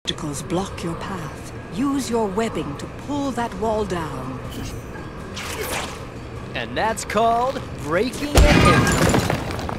obstacles block your path, use your webbing to pull that wall down. And that's called breaking it in.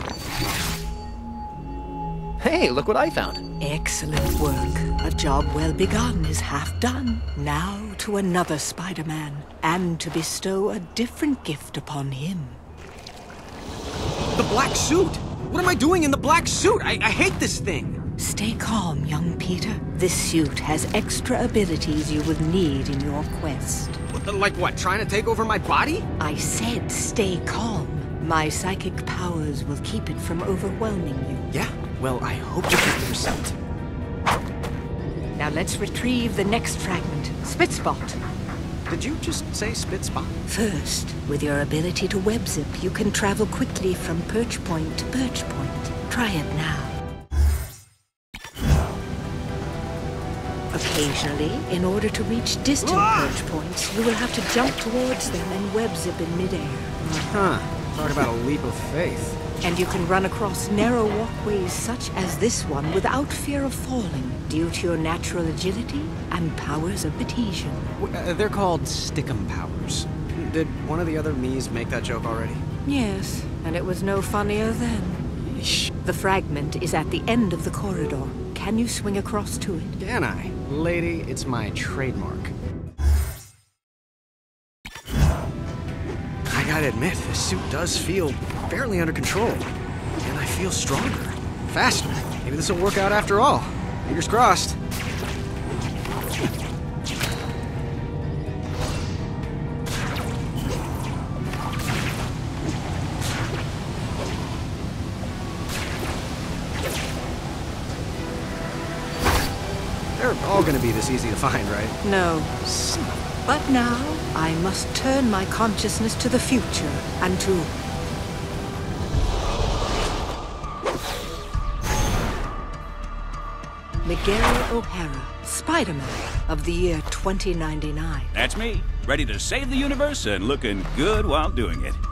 Hey, look what I found. Excellent work. A job well begun is half done. Now to another Spider-Man, and to bestow a different gift upon him. The black suit! What am I doing in the black suit? I hate this thing! Stay calm, young Peter. This suit has extra abilities you will need in your quest. Like what, trying to take over my body? I said stay calm. My psychic powers will keep it from overwhelming you. Yeah, well, I hope you get the result. Now let's retrieve the next fragment. Spitspot. Did you just say spit spot? First, with your ability to web zip, you can travel quickly from perch point to perch point. Try it now. Occasionally, in order to reach distant perch points, you will have to jump towards them and web zip in midair. Talk about a leap of faith. And you can run across narrow walkways such as this one without fear of falling, due to your natural agility and powers of adhesion. They're called Stickum powers. Did one of the other me's make that joke already? Yes, and it was no funnier then. Yeesh. The fragment is at the end of the corridor. Can you swing across to it? Can I? Lady, it's my trademark. I gotta admit, this suit does feel fairly under control. And I feel stronger, faster. Maybe this will work out after all. Fingers crossed. They're all gonna be this easy to find, right? No. But now, I must turn my consciousness to the future and to... Miguel O'Hara, Spider-Man of the year 2099. That's me, ready to save the universe and looking good while doing it.